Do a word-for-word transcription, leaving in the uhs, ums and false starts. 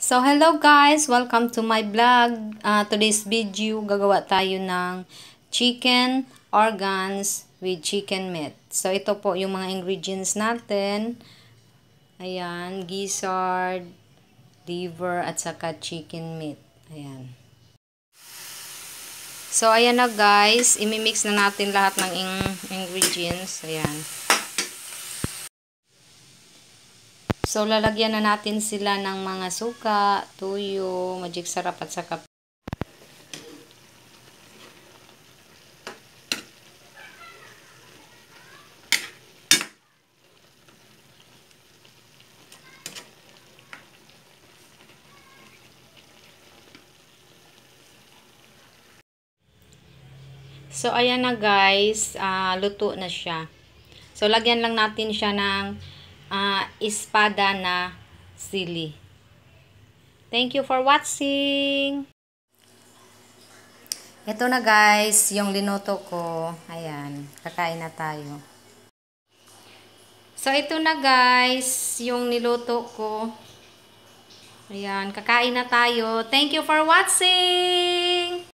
So, hello guys! Welcome to my vlog. Uh, today's video, gagawa tayo ng chicken organs with chicken meat. So, ito po yung mga ingredients natin. Ayan, gizzard, liver, at saka chicken meat. Ayan. So, ayan na guys. Imimix na natin lahat ng in ingredients. Ayan. So, lalagyan na natin sila ng mga suka, tuyo, magic sarap at saka So, ayan na guys, uh, luto na siya. So, lagyan lang natin siya ng uh, espada na sili. Thank you for watching! Ito na guys, yung linuto ko. Ayan, kakain na tayo. So, ito na guys, yung niluto ko. Ayan, kakain na tayo. Thank you for watching!